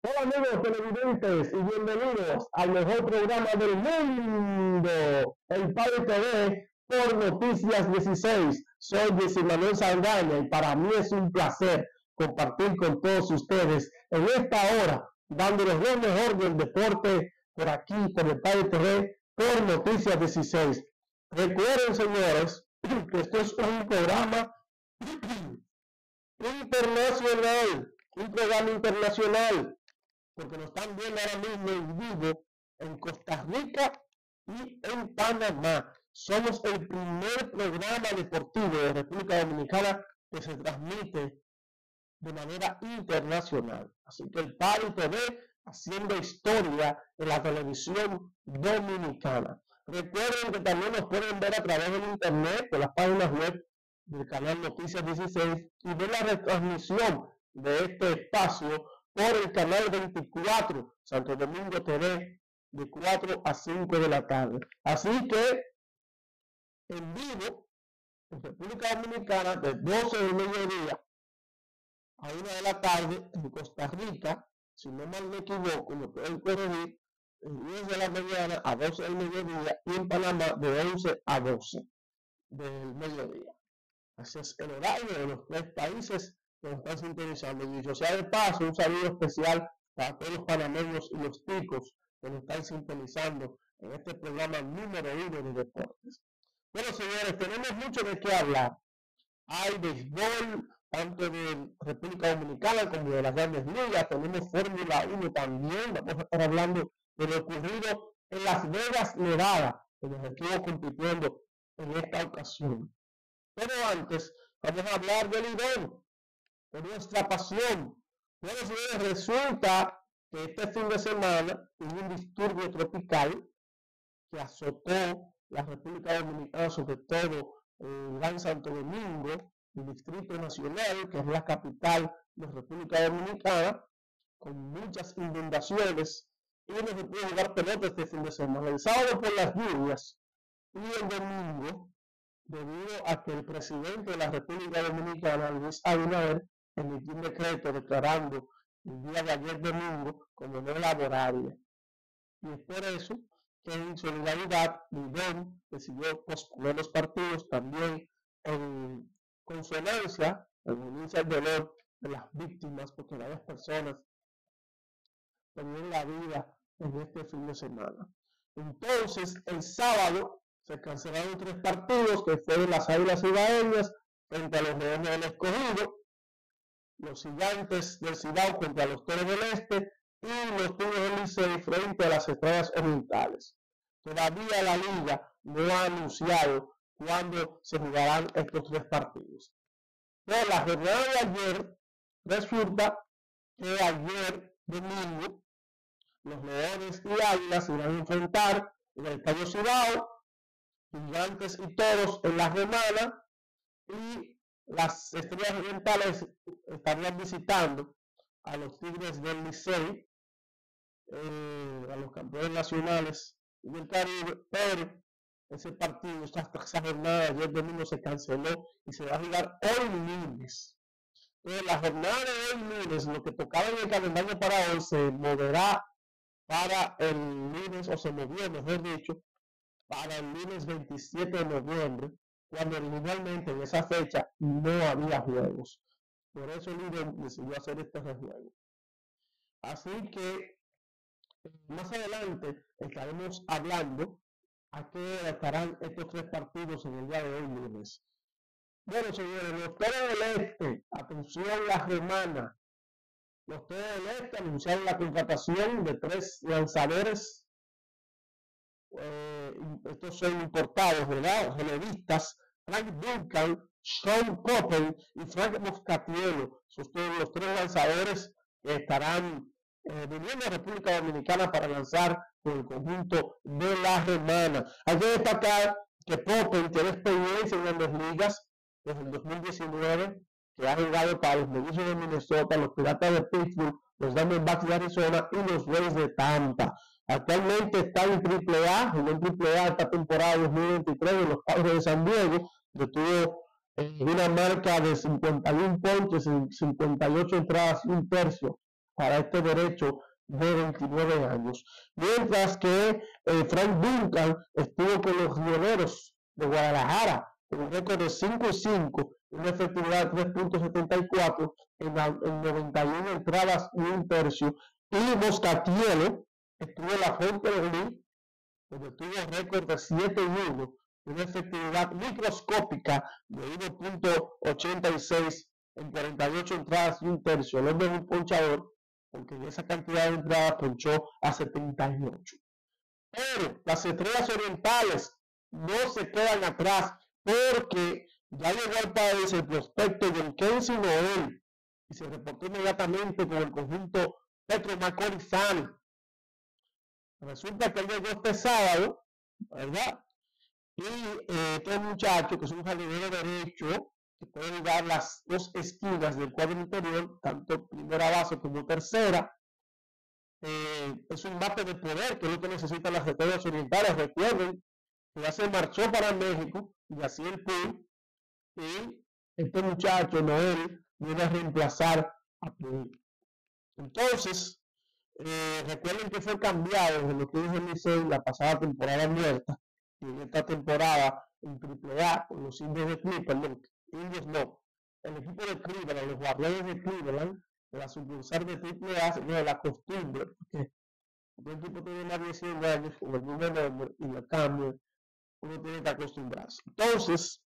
Hola amigos televidentes y bienvenidos al mejor programa del mundo, el Padre TV por Noticias 16. Soy Jesse Manuel Saldaña y para mí es un placer compartir con todos ustedes en esta hora, dándoles lo mejor del deporte por aquí, por el Padre TV por Noticias 16. Recuerden, señores, que esto es un programa internacional, un programa internacional, porque nos están viendo ahora mismo en vivo en Costa Rica y en Panamá. Somos el primer programa deportivo de República Dominicana que se transmite de manera internacional. Así que el Pari TV haciendo historia en la televisión dominicana. Recuerden que también nos pueden ver a través del internet, de las páginas web del canal Noticias 16 y de la retransmisión de este espacio por el canal 24 Santo Domingo TV de 4 a 5 de la tarde. Así que en vivo en República Dominicana de 12 del mediodía a 1 de la tarde, en Costa Rica, si no mal me equivoco, me pueden corregir, de 10 de la mañana a 12 del mediodía, y en Panamá de 11 a 12 del mediodía. Así es el horario de los tres países que nos están sintonizando. Y dicho sea de paso, un saludo especial para todos los panameños y los ticos que nos están sintonizando en este programa número 1 de deportes. Bueno, señores, tenemos mucho de qué hablar. Hay béisbol, tanto de República Dominicana como de las grandes ligas. Tenemos Fórmula 1 también. Vamos a estar hablando de lo ocurrido en Las Vegas, Nevada, donde estuvo compitiendo en esta ocasión. Pero antes, vamos a hablar del Lidón, de nuestra pasión. Bueno, señores, resulta que este fin de semana hubo un disturbio tropical que azotó la República Dominicana, sobre todo el Gran Santo Domingo, el Distrito Nacional, que es la capital de República Dominicana, con muchas inundaciones, y no se pudo jugar pelota este fin de semana. El sábado por las lluvias y el domingo, debido a que el presidente de la República Dominicana, Luis Abinader, emitió un decreto declarando el día de ayer domingo como no laborable. Y es por eso que en solidaridad, Lidón decidió posponer los partidos también en consonancia, en unirse al dolor de las víctimas, porque varias personas perdieron la vida en este fin de semana. Entonces, el sábado se cancelaron 3 partidos, que fueron las Águilas Cibaeñas frente a los Leones del Escogido, los Gigantes del Cibao contra los Toros del Este y los Tigres del Licey frente a las Estrellas Orientales. Todavía la liga no ha anunciado cuándo se jugarán estos 3 partidos. Pero la jornada de ayer resulta que ayer domingo los Leones y Águilas se irán a enfrentar en el Estadio Cibao, Gigantes y Toros en la Romana, y las Estrellas Orientales estarían visitando a los Tigres del Licey, a los campeones nacionales y del Caribe, pero ese partido, esa jornada de ayer domingo se canceló y se va a jugar hoy lunes. Entonces, la jornada de hoy lunes, lo que tocaba en el calendario para hoy, se moverá para el lunes, o se movió, mejor dicho, para el lunes 27 de noviembre, cuando originalmente en esa fecha no había juegos. Por eso el Lidón decidió hacer este rejuego. Así que más adelante estaremos hablando a qué estarán estos 3 partidos en el día de hoy lunes. Bueno, señores, los Toros del Este, atención la romana. Los Toros del Este anunciaron la contratación de 3 lanzadores. Estos son importados, ¿verdad? Relevistas, Frank Duncan, Sean Coppel y Frank Moscatiello. Son todos los 3 lanzadores que estarán viniendo a República Dominicana para lanzar con el conjunto de la romana. Hay que destacar que Coppel tiene experiencia en Grandes Ligas desde el 2019, que ha jugado para los Mellizos de Minnesota, los Piratas de Pittsburgh, los Diamondbacks de Arizona y los Rays de Tampa. Actualmente está en AAA, jugó en AAA esta temporada 2023 de los Padres de San Diego, que tuvo una marca de 51 puntos en 58 entradas y un tercio para este derecho de 29 años. Mientras que Frank Duncan estuvo con los Rioneros de Guadalajara con un récord de 5-5, una efectividad de 3.74 en 91 entradas y un tercio. Y Moscatielo estuvo en la Fuente de Lee, donde tuvo un récord de 7-1, una efectividad microscópica de 1.86 en 48 entradas y un tercio. El hombre es un ponchador, porque en esa cantidad de entradas ponchó a 78. Pero las Estrellas Orientales no se quedan atrás, porque ya llegó al país el prospecto de Kenzie Noel y se reportó inmediatamente con el conjunto Petro Macorizani. Resulta que él llegó este sábado, ¿verdad? Y este muchacho, que es un jardinero derecho, que puede jugar las dos esquinas del cuadro interior, tanto primera base como tercera. Es un bate de poder, que es lo que necesitan las Estrellas Orientales. Recuerden que ya se marchó para México, y así el Puy, y este muchacho, Noel, viene a reemplazar a Puy. Entonces, recuerden que fue cambiado de lo que dijo el Licey la pasada temporada muerta, y en esta temporada en AAA con los indios de Cleveland, el equipo de Cleveland, los Guardianes de Cleveland, de la sucursal de AAA, no de la costumbre, porque el equipo tiene más de 100 años con el mismo nombre y lo cambio, uno tiene que acostumbrarse. Entonces,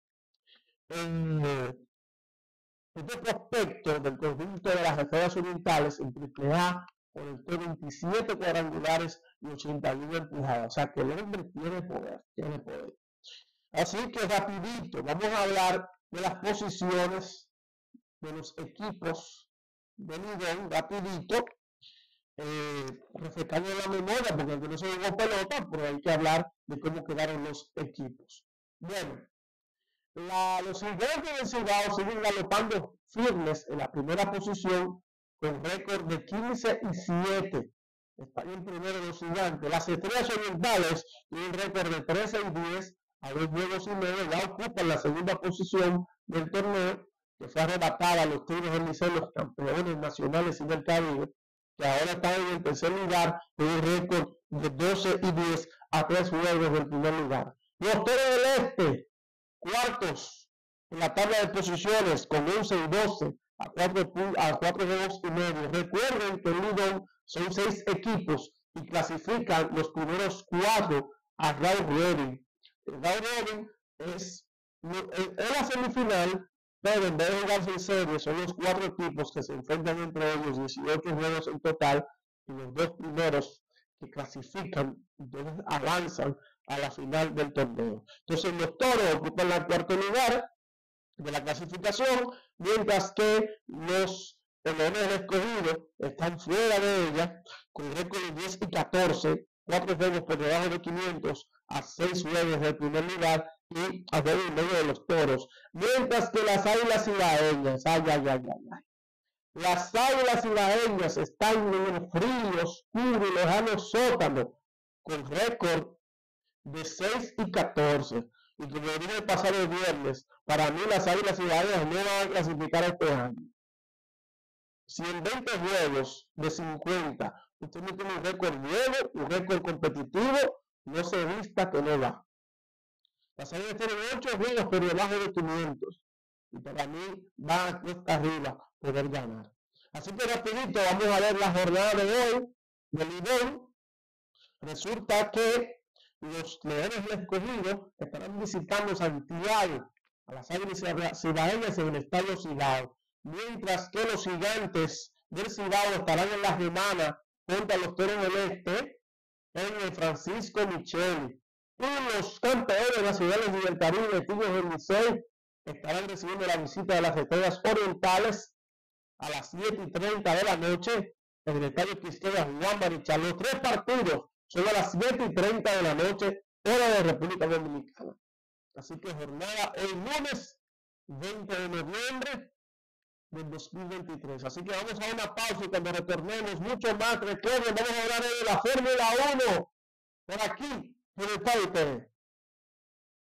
este prospecto del conjunto de las Estrellas Orientales en AAA conectó 27 cuadrangulares y 81 empujadas. O sea que el hombre tiene poder, tiene poder. Así que rapidito, vamos a hablar de las posiciones de los equipos de Lidón, rapidito, refrescando la memoria, porque aunque no se jugó pelota, pero hay que hablar de cómo quedaron los equipos. Bueno, los Gigantes del Cibao siguen galopando firmes en la primera posición con récord de 15-7. Están en primero los Gigantes. Las Estrellas Orientales tienen récord de 13-10 a 2 juegos y medio. Ya ocupan la segunda posición del torneo, que fue arrebatada a los Tigres del Licey, los campeones nacionales y del Caribe, que ahora están en el tercer lugar con un récord de 12-10 a 3 juegos del primer lugar. Los Toros del Este, cuartos en la tabla de posiciones con 11-12 a 4 juegos y medio. Recuerden que en Lidón son 6 equipos y clasifican los primeros 4 a Round Robin. El Round Robin es la semifinal, pero en vez de jugarse en serie, son los 4 equipos que se enfrentan entre ellos, 18 juegos en total, y los 2 primeros que clasifican, entonces avanzan a la final del torneo. Entonces los Toros ocupan el cuarto lugar de la clasificación, mientras que los Leones del Escogido están fuera de ella, con récord de 10-14, 4 juegos por debajo de 500, a 6 juegos del primer lugar y a 2 y medio de los Toros. Mientras que las Águilas Cibaeñas, las Águilas Cibaeñas están en el frío, oscuro y lejano sótano, con récord de 6-14. Y como dije el pasado viernes, para mí las Águilas Cibaeñas no van a clasificar este año. Si en 20 juegos de 50 usted no tiene un récord nuevo, un récord competitivo, no se vista que no va. Las Águilas tienen 8 juegos por debajo de 500. Y para mí va a cuesta arriba poder ganar. Así que rapidito vamos a ver la jornada de hoy de Lidón. Resulta que los Leones del Escogido estarán visitando Santiago a las Águilas Cibaeñas en el Estadio Cibao, mientras que los Gigantes del Cibao estarán en la semana contra los Toros del Este en el Francisco Micheli. Y los campeones nacionales y del Caribe, Tigres del Licey, estarán recibiendo la visita de las Estrellas Orientales a las 7:30 de la noche en el Estadio Quisqueya Juan Marichal. Los 3 partidos son a las 7:30 de la noche, hora de República Dominicana. Así que jornada hoy lunes 20 de noviembre del 2023. Así que vamos a una pausa y cuando retornemos mucho más, recuerden, vamos a hablar de la Fórmula 1 por aquí, por el País TV.